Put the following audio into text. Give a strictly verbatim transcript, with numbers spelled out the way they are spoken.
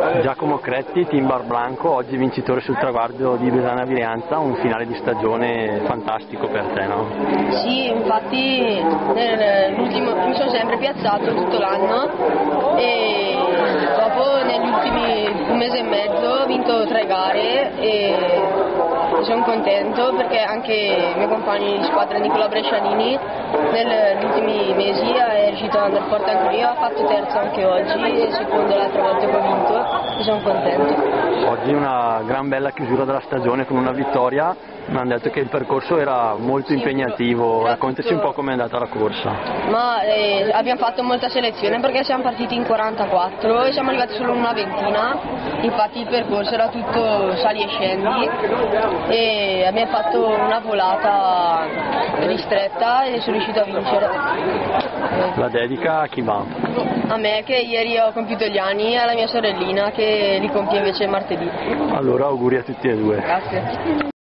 Giacomo Cretti, Team Bar Blanco, oggi vincitore sul traguardo di Besana Vileanza, un finale di stagione fantastico per te, no? Sì, infatti nell'ultimo mi sono sempre piazzato tutto l'anno e dopo negli ultimi un mese e mezzo ho vinto tre gare e sono contento perché anche i miei compagni di squadra Nicola Brescianini negli ultimi mesi è riuscito ad andare forte anche lui, ha fatto terzo anche oggi e secondo l'altra volta che ho vinto e sono contento. Oggi una gran bella chiusura della stagione con una vittoria, mi hanno detto che il percorso era molto Sì, impegnativo, era raccontaci tutto... un po' com'è andata la corsa. Ma eh, abbiamo fatto molta selezione perché siamo partiti in quarantaquattro e siamo arrivati solo in una ventina, infatti il percorso era tutto sali e scendi e abbiamo fatto una volata ristretta e sono riuscito a vincere. La dedica a chi va? A me che ieri ho compiuto gli anni e alla mia sorellina che li compie invece martedì. Allora auguri a tutti e due. Grazie.